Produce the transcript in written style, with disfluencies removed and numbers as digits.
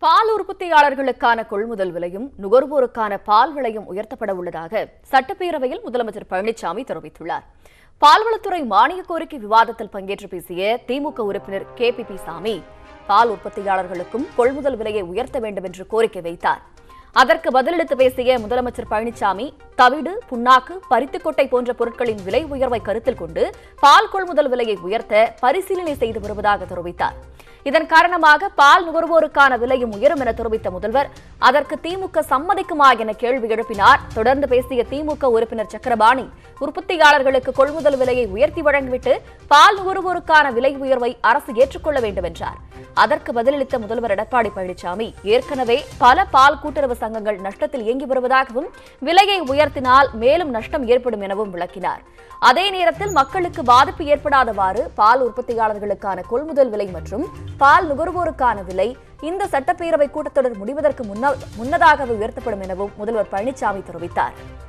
பால் உற்பத்தியாளர்களுக்கான கொள்முதல் விலையும் நுகர்வோருக்கான பால் விலையும் உயர்த்தப்பட உள்ளதாக சட்டப்பேரவையில் முதலமைச்சர் பழனிசாமி தெரிவித்துள்ளார். பால்வளத்துறை மானிய கோரிக்கை விவாதத்தில் பங்கேற்று பேசிய திமுக உறுப்பினர் KPP சாமி, பால் உற்பத்தியாளர்களுக்கும் கொள்முதல் விலையை உயர்த்த வேண்டும் என்று கோரிக்கை வைத்தார். அதற்கு பதிலளித்து பேசிய முதலமைச்சர் பழனிசாமி, தவிடு, புண்ணாக்கு, பருத்திக்கொட்டை போன்ற பொருட்களின் விலை உயர்வை கருத்தில் கொண்டு பால் கொள்முதல் விலையை உயர்த்த பரிசீலனை செய்து வருவதாக தெரிவித்தார். இதன் காரணமாக பால் நுகர்வோருக்கான விலையும் உயரும் என தெரிவித்த முதல்வர், அதற்கு திமுக சம்மதிக்குமா என கேள்வி எழுப்பினார். தொடர்ந்து பேசிய திமுக உறுப்பினர் சக்கரபாணி, உற்பத்தியாளர்களுக்கு கொள்முதல் விலையை உயர்த்தி வழங்கிவிட்டு பால் நுகர்வோருக்கான விலை உயர்வை அரசு ஏற்றுக்கொள்ள வேண்டும் என்றார். அதற்கு பதிலளித்த முதல்வர் எடப்பாடி பழனிசாமி, ஏற்கனவே பல பால் கூட்டுறவு சங்கங்கள் நஷ்டத்தில் இயங்கி வருவதாகவும், விலையை உயர்த்தினால் மேலும் நஷ்டம் ஏற்படும் எனவும் விளக்கினார். அதே நேரத்தில் மக்களுக்கு பாதிப்பு ஏற்படாதவாறு பால் உற்பத்தியாளர்களுக்கான கொள்முதல் விலை மற்றும் பால் நுகர்வோருக்கான விலை இந்த சட்டப்பேரவை கூட்டத்தொடர் முடிவதற்கு முன்னதாகவே உயர்த்தப்படும் எனவும் முதல்வர் பழனிசாமி தெரிவித்தார்.